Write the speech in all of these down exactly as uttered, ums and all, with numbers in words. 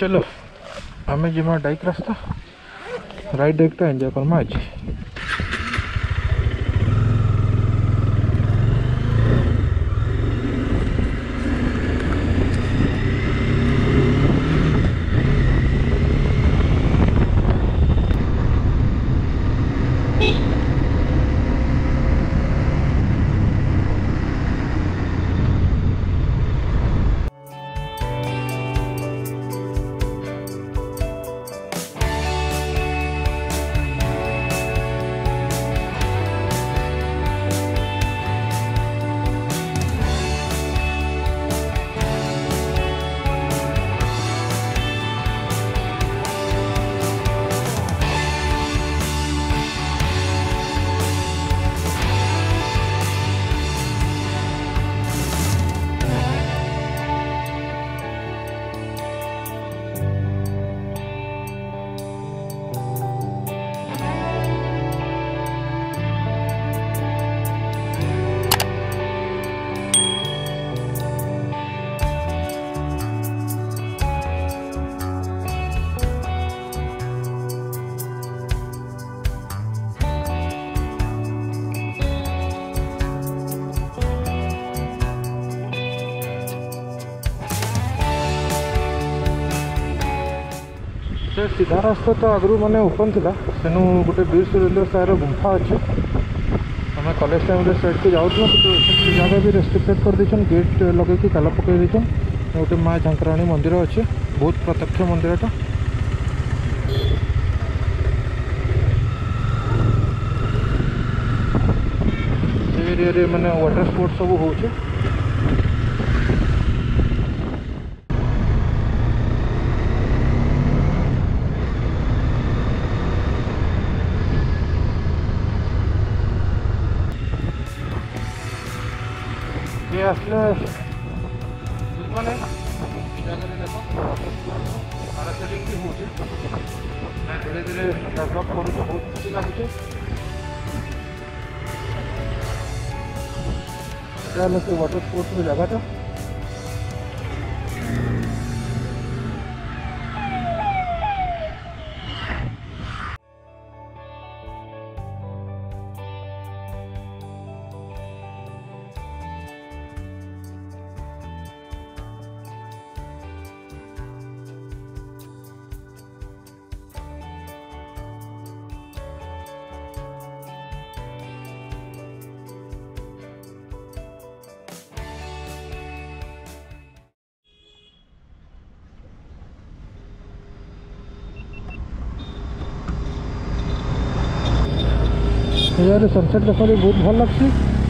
चलो आम जिमा डाइक रास्ता राइट डाइक एंजॉय करमा आज। सीधा रास्ता तो आगु मैंने ओपन था सेनु गोटे बीर सुरेंद्र सार गुंफा अच्छे आम कॉलेज टाइम साइड को जाऊँ तो जगह भी रेस्ट्रिक्टेड कर देछन गेट लगे ताला पकई देछन। गोटे माँ झांकराणी मंदिर अच्छे बहुत प्रत्यक्ष मंदिरटा से एरिया माने वाटर स्पोर्ट्स सब होचे। ये असले मैंने धीरे धीरे डेभलप कर बहुत खुशी लगुचे। वाटर स्पोर्ट्स भी जगह था यार सनसेट देखा बहुत भल लगे।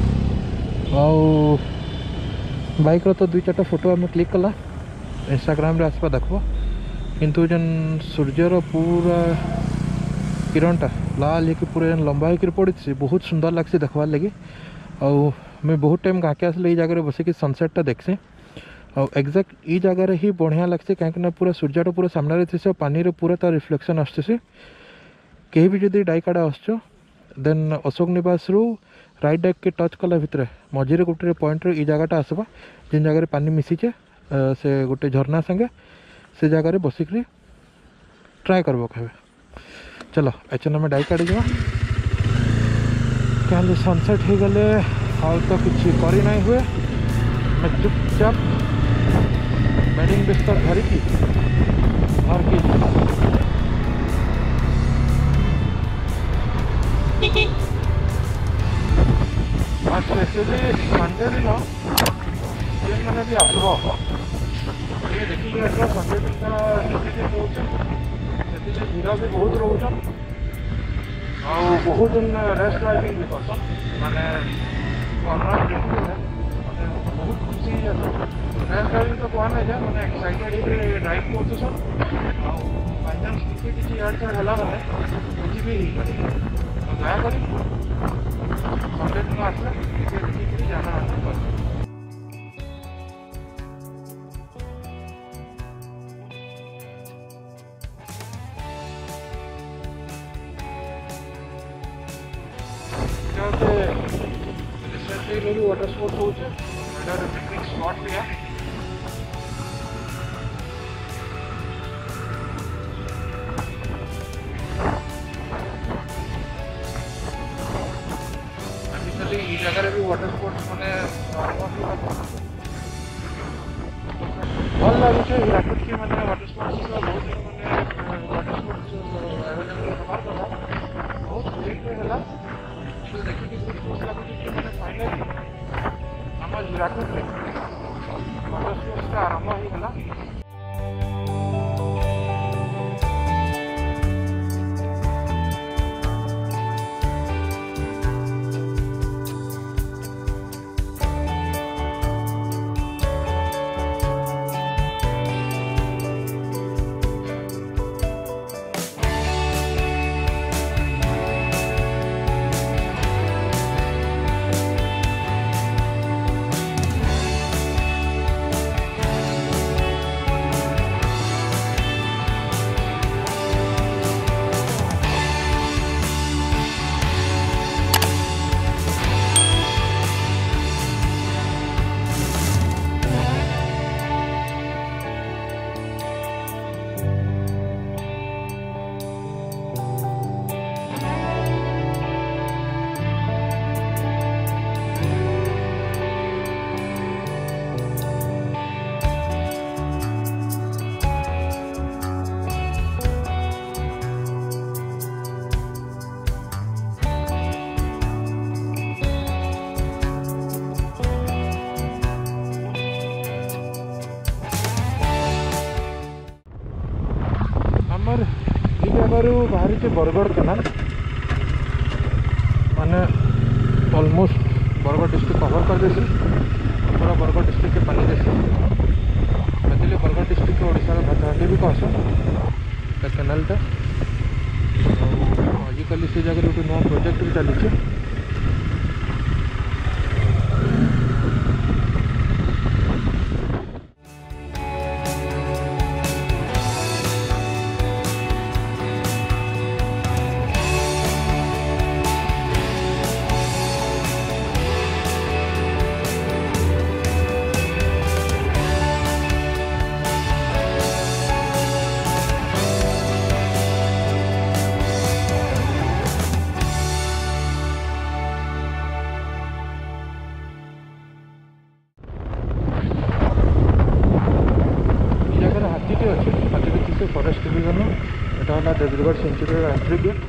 बाइक रो तो दुई चार फोटो आम क्लिक कला इंस्टाग्राम रे आसपा देखो किंतु जन सूर्यर पूरा किरणटा लाल होकर पूरा जन लंबा होकर पड़ी बहुत सुंदर लगसी देखवार लगी। आउ मैं बहुत टाइम गाँके आसले जगह बसिक सनसेटा देखसी एक्जाक्ट ई जगार ही बढ़िया लगसी कहीं पूरा सूर्यटा पूरा सामने थी पानी रे पूरा तार रिफ्लेक्शन आसुसी। कहीं भी जदि डाइक आड़े आसो देन अशोक निवास रु राइट डाइक के टच कला भितर मझे गोटे पॉइंट रे जगहटा आसवा जिन जगह पानी मिसीचे से गोटे झरना संगे से जगह बसिक ट्राए करब कहे। चलो एचन आम डाइक आड़े जा क्या सनसेट हो गले आउ तो किसी करी नहीं हुए मैं चुपचाप बेडिंग बिस्तर धरिकी घर की स्पेशली संडे दिन ये मैंने भी आसब ये देखिए संडे दिन से भीड़ भी बहुत रोचन आ बहुत दिन रेस्ट ड्राइविंग भी करसन माने बहुत खुशी रेस्ट ड्राइविंग तो कहा नहीं जाए मैंने एक्साइटेड ड्राइव कर बाई चान्स किसी किसी इड़ छाड़ है मैंने बुझी भी दयाकोरी संडे दिन आसले देखिए जाना कर वाटर स्पोर्ट्स हो पिकनिक स्पॉट भी है जगह भी वाटर स्पोर्ट्स मैंने भल लगुच हिराकुद की मैंने वाटर स्पोर्ट्स बहुत मैंने वाटर स्पोर्ट्स बहुत लेट है देखिए बहुत खुश लगुच कि मैंने फाइनाली आम हिराकुद वाटर स्पोर्ट्स आरंभ होगा। बाहरी बरगढ़ केनाल माने ऑलमोस्ट बरगढ़ डिस्ट्रिक्ट कवर कर देसी पूरा बरगढ़ डिस्ट्रिक्ट के पानी देसी बेसिकली बरगढ़ डिस्ट्रिक्ट ओडिशा भाटाहांडी भी कहसन केनालटा आजिकल से जगह गोटे नुआ प्रोजेक्ट भी चली फॉरेस्ट डिविजन यहाँ देवीगढ़ सेंचुरी एंट्री गेट।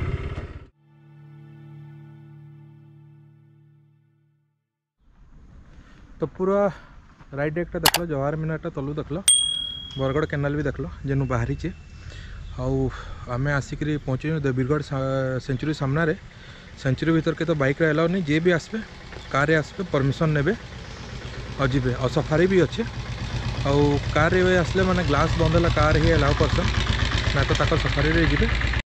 तो पूरा राइट एक देख लो जवाहर मीनार तलू देख लो बरगढ़ केनाल भी देख लो जेनु बाहरी आम आसिक पहुँचे देवीगढ़ सेंचुरी सामने सेंचुरी भीतर के तो बाइक अलाउ नहीं जे भी आसपे कार आसपे परमिशन ने और जीवे और सफारी भी अच्छे आउ कार रे आसले माने ग्लास बंद है कार ही अलाउ करसन ना तो ताकर सफारी रे जीवे।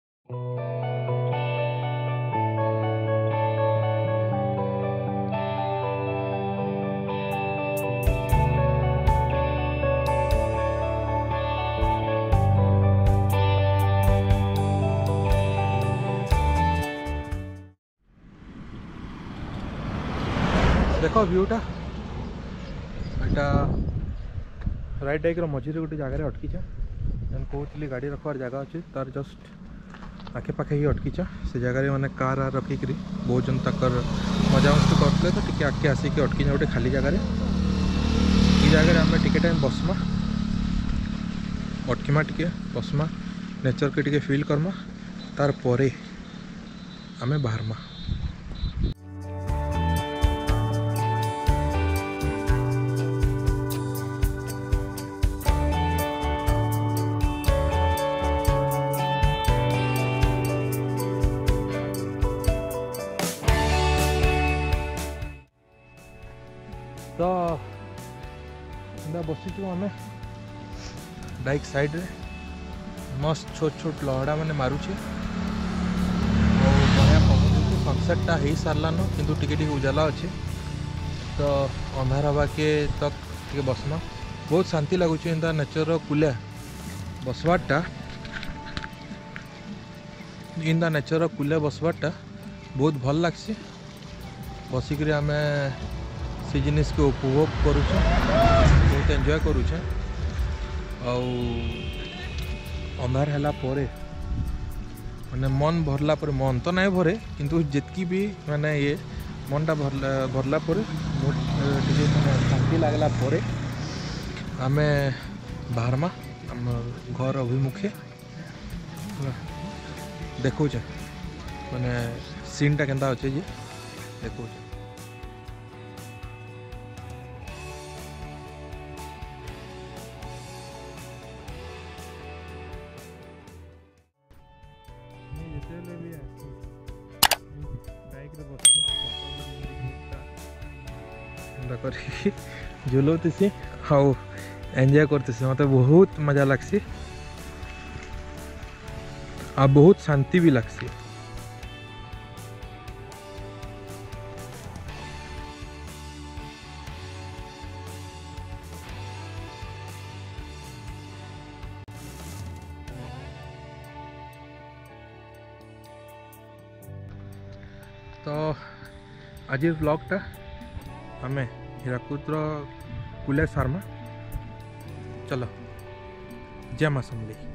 देखो व्यूटा एटा राइट डाइक मझे गोटे जगार अटकी कहती गाड़ी रखवार जगह अच्छे तार जस्ट आखे पाखे ही अटकी से जगह मैंने कार आर रखिक बहुत जन तक मजा मस्ती करते तो टी आगे आसिक अटकी गोटे खाली जगार जगह आम टिके टाइम बसमा अटकीमा टिके बसमा नेचर के टिके फील करमा तार परे आमे बाहरमा। तो बसीचु आम डाइक साइड रे मस्त छोट छोट लहड़ा मैंने मारुचे बढ़िया पवन सनसेटा हो सारान कि टिके उजाला अच्छे तो अंधार हवा के तक टे बसमा बहुत शांति लगुच एंता नेचर कूले बसवाटा इंदा नेचर कूले बसवाटा बहुत भल लगसी बसिक आम से जिनिस के उपभोग करुचे बहुत एंजॉय करुचे अंधार है माने मन भरला पर मन तो नहीं भरे किंतु जितकी भी माने ये मनटा भरला भरला पर टे शांति लगला पर आम बाहरमा आम घर अभिमुखे देखौचे माने सीनटा केनता अच्छे जे देखौचे। झुलौती हाउ एंजॉय करती मत बहुत मजा लगसी आ बहुत शांति भी लगसी। तो आज ब्लॉगटा आम हीराकुद कुले शर्मा चलो जय मां समलेई।